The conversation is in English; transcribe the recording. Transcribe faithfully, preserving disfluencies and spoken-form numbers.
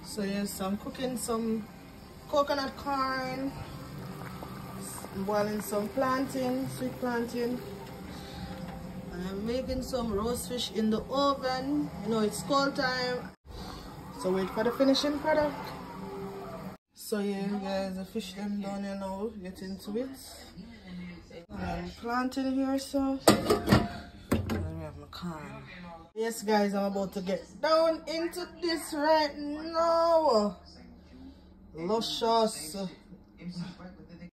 So yes, I'm cooking some coconut corn, I'm boiling some plantain, sweet plantain. And I'm making some roast fish in the oven. You know, it's cold time. So wait for the finishing product. So yeah, guys, the fish them down here now. Get into it. I'm planting here, so. And then we have my corn. Yes, guys, I'm about to get down into this right now. Luscious.